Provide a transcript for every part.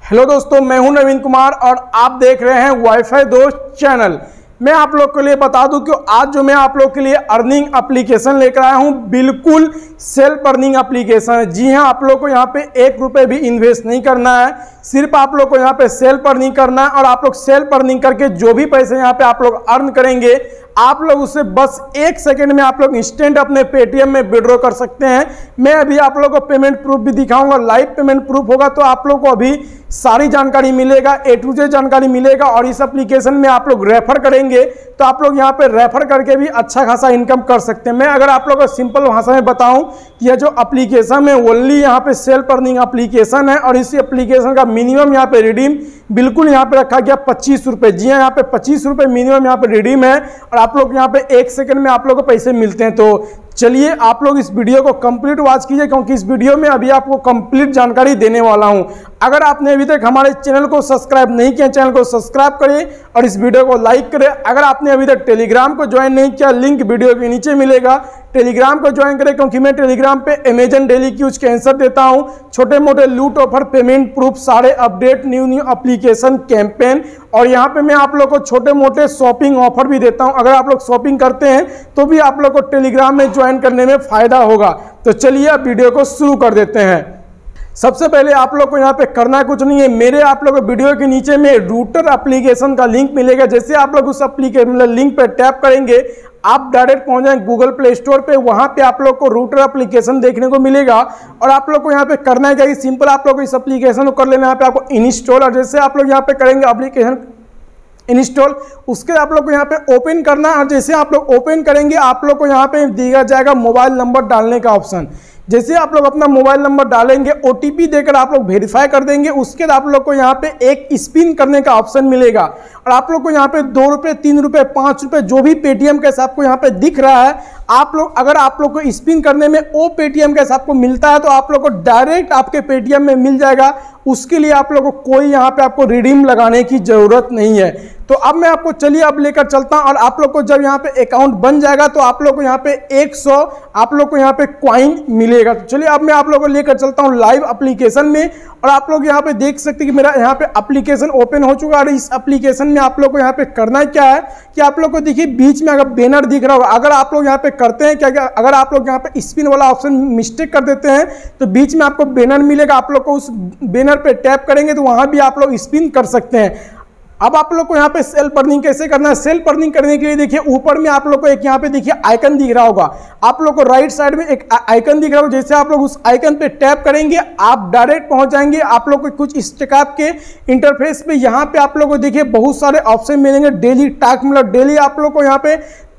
Hello दोस्तों, मैं हूं नवीन कुमार और आप देख रहे हैं वाईफाई दोस्त चैनल। मैं आप लोग के लिए बता दूं कि आज जो मैं आप लोग के लिए अर्निंग एप्लीकेशन लेकर आया हूं, बिल्कुल सेल्फ अर्निंग एप्लीकेशन है। जी हां, आप लोग को यहां पे 1 रुपए भी इन्वेस्ट नहीं करना है, सिर्फ आप लोग को यहां पे सेल्फ अर्निंग करना है। और आप लोग सेल्फ अर्निंग करके जो भी पैसे यहां पे आप लोग अर्न करेंगे, आप लोग उससे बस 1 सेकंड में आप लोग इंस्टेंट अपने पेटीएम में विड्रॉ कर सकते हैं। मैं अभी आप लोग को पेमेंट प्रूफ भी दिखाऊंगा, लाइव पेमेंट प्रूफ होगा, तो आप लोग को अभी सारी जानकारी मिलेगा, A to Z जानकारी मिलेगा। और इस एप्लीकेशन में आप लोग रेफर करेंगे तो आप लोग यहाँ पे रेफर करके भी अच्छा खासा इनकम कर सकते हैं। मैं अगर आप लोगों को सिंपल भाषा में बताऊं कि यह जो एप्लीकेशन है ओनली यहाँ पे सेल्फ अर्निंग एप्लीकेशन है। और इस एप्लीकेशन का मिनिमम यहाँ पे रिडीम बिल्कुल यहाँ पे रखा गया 25 रुपए। जी हाँ, यहाँ पे 25 रुपए मिनिमम यहाँ पे रिडीम है और आप लोग यहाँ पे 1 सेकंड में आप लोग को पैसे मिलते हैं। तो चलिए आप लोग इस वीडियो को कंप्लीट वॉच कीजिए, क्योंकि इस वीडियो में अभी आपको कंप्लीट जानकारी देने वाला हूं। अगर आपने अभी तक हमारे चैनल को सब्सक्राइब नहीं किया, चैनल को सब्सक्राइब करें और इस वीडियो को लाइक करें। अगर आपने अभी तक टेलीग्राम को ज्वाइन नहीं किया, लिंक वीडियो के नीचे मिलेगा, टेलीग्राम को ज्वाइन करें, क्योंकि मैं टेलीग्राम पे अमेजन डेली क्यूज के आंसर देता हूं, छोटे मोटे लूट ऑफर, पेमेंट प्रूफ, सारे अपडेट, न्यू एप्लीकेशन, कैंपेन। और यहाँ पे मैं आप लोग को छोटे मोटे शॉपिंग ऑफर भी देता हूं। अगर आप लोग शॉपिंग करते हैं तो भी आप लोग को टेलीग्राम में ज्वाइन करने में फायदा होगा। तो चलिए अब वीडियो को शुरू कर देते हैं। सबसे पहले आप लोग को यहाँ पे करना कुछ नहीं है, मेरे आप लोग को वीडियो के नीचे में रूटर एप्लीकेशन का लिंक मिलेगा। जैसे आप लोग उस एप्लीकेशन लिंक पे टैप करेंगे, आप डायरेक्ट पहुंच जाएंगे गूगल प्ले स्टोर पे, वहां पे आप लोग को रूटर एप्लीकेशन देखने को मिलेगा। और आप लोग को यहाँ पे करना है क्या कि सिंपल आप लोग को इस एप्लीकेशन को कर लेना है। यहाँ पे आपको इंस्टॉल, और जैसे आप लोग यहाँ पे करेंगे एप्लीकेशन इंस्टॉल, उसके आप लोग को यहाँ पे ओपन करना है। और जैसे आप लोग ओपन करेंगे, आप लोग को यहाँ पे दिया जाएगा मोबाइल नंबर डालने का ऑप्शन। जैसे आप लोग अपना मोबाइल नंबर डालेंगे, OTP देकर आप लोग वेरीफाई कर देंगे, उसके बाद आप लोग को यहाँ पे एक स्पिन करने का ऑप्शन मिलेगा। और आप लोग को यहाँ पे 2 रुपये, 3 रुपये, 5 रुपये जो भी पेटीएम कैसे आपको यहाँ पे दिख रहा है, आप लोग अगर आप लोग को स्पिन करने में वो पेटीएम कैसे आपको मिलता है तो आप लोग को डायरेक्ट आपके पेटीएम में मिल जाएगा। उसके लिए आप लोग को कोई यहाँ पे आपको रिडीम लगाने की जरूरत नहीं है। तो अब मैं आपको चलिए अब लेकर चलता हूं। और आप लोग को जब यहाँ पे अकाउंट बन जाएगा तो आप लोग को यहाँ पे 100 आप लोग को यहाँ पे कॉइन मिलेगा। तो चलिए अब मैं आप लोगों को लेकर चलता हूँ लाइव एप्लीकेशन में। और आप लोग यहाँ पे देख सकते हैं कि मेरा यहाँ पे एप्लीकेशन ओपन हो चुका है। और इस एप्लीकेशन में आप लोग को यहाँ पे करना क्या है कि आप लोग को देखिए बीच में अगर बैनर दिख रहा होगा, अगर आप लोग यहाँ पे करते हैं क्या, अगर आप लोग यहाँ पे स्पिन वाला ऑप्शन मिस्टेक कर देते हैं तो बीच में आपको बैनर मिलेगा, आप लोग को उस बैनर पे टैप करेंगे तो वहां भी आप लोग स्पिन कर सकते हैं। अब आप लोग को यहाँ पे सेल्फ अर्निंग कैसे करना है, सेल्फ अर्निंग करने के लिए देखिए ऊपर में आप लोग को एक यहाँ पे देखिए आइकन दिख रहा होगा, आप लोग को राइट साइड में एक आइकन दिख रहा होगा। जैसे आप लोग उस आइकन पे टैप करेंगे, आप डायरेक्ट पहुंच जाएंगे आप लोग को कुछ इस टाइप के इंटरफेस पे। यहाँ पे आप लोग को देखिए बहुत सारे ऑप्शन मिलेंगे, डेली टास्क, मतलब डेली आप लोग को यहाँ पे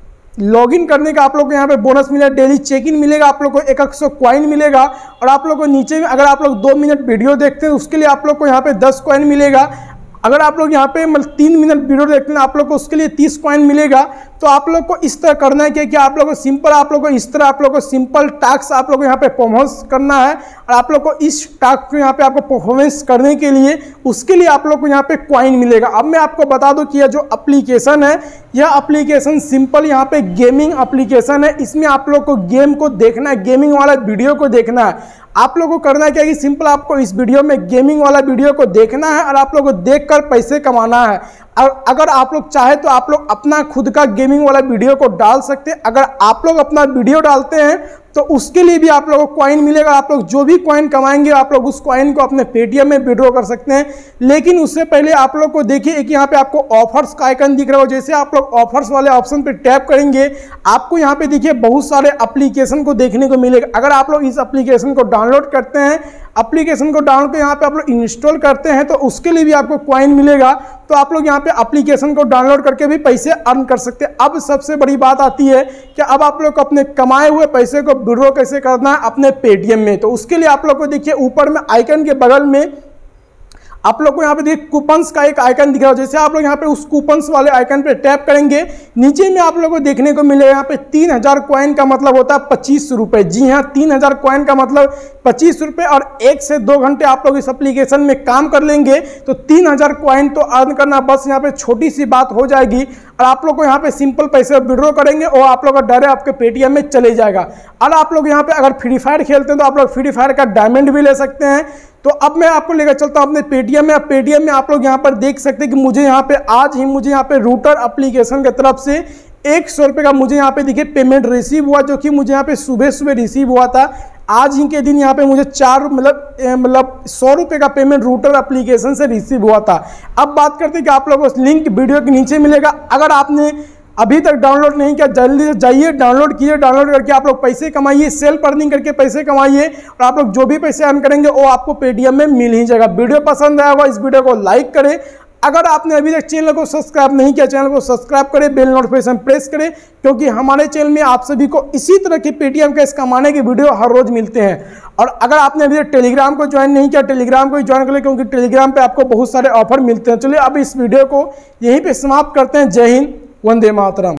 लॉगिन करने का आप लोग को यहाँ पे बोनस मिलेगा, डेली चेक इन मिलेगा, आप लोग को 100 कॉइन मिलेगा। और आप लोग को नीचे में अगर आप लोग 2 मिनट वीडियो देखते हैं उसके लिए आप लोग को यहाँ पे 10 कॉइन मिलेगा। अगर आप लोग यहाँ पे मतलब 3 मिनट वीडियो देखते हैं आप लोग को उसके लिए 30 कॉइन मिलेगा। तो आप लोग को इस तरह करना है कि आप लोग को सिंपल, आप लोग को इस तरह आप लोग को सिंपल टास्क आप लोग को यहाँ पे परफॉर्मेंस करना है। और आप लोग को इस टास्क को यहाँ पे आपको परफॉर्मेंस करने के लिए उसके लिए आप लोग को यहाँ पे कॉइन मिलेगा। अब मैं आपको बता दूं कि यह जो एप्लीकेशन है, यह एप्लीकेशन सिंपल यहाँ पे गेमिंग एप्लीकेशन है। इसमें आप लोग को गेम को देखना है, गेमिंग वाला वीडियो को देखना है। आप लोगों को करना है क्या कि सिंपल आपको इस वीडियो में गेमिंग वाला वीडियो को देखना है और आप लोगों को देखकर पैसे कमाना है। और अगर आप लोग चाहे तो आप लोग अपना खुद का गेमिंग वाला वीडियो को डाल सकते हैं। अगर आप लोग अपना वीडियो डालते हैं तो उसके लिए भी आप लोगों को कॉइन मिलेगा। आप लोग जो भी कॉइन कमाएंगे आप लोग उस कॉइन को अपने पेटीएम में विड्रॉ कर सकते हैं। लेकिन उससे पहले आप लोग को देखिए एक यहाँ पे आपको ऑफर्स का आइकन दिख रहा हो। जैसे आप लोग ऑफर्स वाले ऑप्शन पे टैप करेंगे, आपको यहाँ पे देखिए बहुत सारे एप्लीकेशन को देखने को मिलेगा। अगर आप लोग इस एप्लीकेशन को डाउनलोड करते हैं, एप्लीकेशन को डाउनलोड कर यहाँ पे आप लोग इंस्टॉल करते हैं तो उसके लिए भी आपको कॉइन मिलेगा। तो आप लोग यहाँ पे एप्लीकेशन को डाउनलोड करके भी पैसे अर्न कर सकते हैं। अब सबसे बड़ी बात आती है कि अब आप लोग अपने कमाए हुए पैसे को विड्रॉ कैसे करना है अपने पेटीएम में। तो उसके लिए आप लोग को देखिए ऊपर में आइकन के बगल में आप लोग को यहाँ पे देखिए कूपन्स का एक आइकन दिख रहा है। जैसे आप लोग यहाँ पे उस कूपन्स वाले आइकन पे टैप करेंगे, नीचे में आप लोगों को देखने को मिलेगा यहाँ पे 3000 कॉइन का मतलब होता है 25 रुपए। जी हाँ, 3000 कॉइन का मतलब 25 रुपए। और 1 से 2 घंटे आप लोग इस एप्लीकेशन में काम कर लेंगे तो 3000 कॉइन तो अर्न करना बस यहाँ पे छोटी सी बात हो जाएगी। और आप लोग को यहाँ पे सिंपल पैसे विड्रॉ करेंगे और आप लोग का डायरेक्ट आपके पेटीएम में चले जाएगा। और आप लोग यहाँ पे अगर फ्री फायर खेलते हैं तो आप लोग फ्री फायर का डायमंड भी ले सकते हैं। तो अब मैं आपको लेकर चलता हूँ अपने पेटीएम में। पेटीएम में आप लोग यहाँ पर देख सकते हैं कि मुझे यहाँ पे आज ही मुझे यहाँ पे रूटर एप्लीकेशन की तरफ से 100 रुपये का मुझे यहाँ पे देखिए पेमेंट रिसीव हुआ, जो कि मुझे यहाँ पे सुबह सुबह रिसीव हुआ था। आज ही के दिन यहाँ पे मुझे 100 रुपये का पेमेंट रूटर एप्लीकेशन से रिसीव हुआ था। अब बात करते हैं कि आप लोगों को लिंक वीडियो के नीचे मिलेगा। अगर आपने अभी तक डाउनलोड नहीं किया जल्दी से जाइए डाउनलोड कीजिए। डाउनलोड करके आप लोग पैसे कमाइए, सेल्फ अर्निंग करके पैसे कमाइए और आप लोग जो भी पैसे अर्न करेंगे वो आपको पेटीएम में मिल ही जाएगा। वीडियो पसंद आया होगा इस वीडियो को लाइक करें। अगर आपने अभी तक चैनल को सब्सक्राइब नहीं किया चैनल को सब्सक्राइब करें, बेल नोटिफिकेशन प्रेस करें, क्योंकि हमारे चैनल में आप सभी को इसी तरह के पेटीएम कैश कमाने के वीडियो हर रोज मिलते हैं। और अगर आपने अभी तक टेलीग्राम को ज्वाइन नहीं किया टेलीग्राम को ज्वाइन कर ले, क्योंकि टेलीग्राम पे आपको बहुत सारे ऑफर मिलते हैं। चलिए अब इस वीडियो को यहीं पे समाप्त करते हैं। जय हिंद, वंदे मातरम।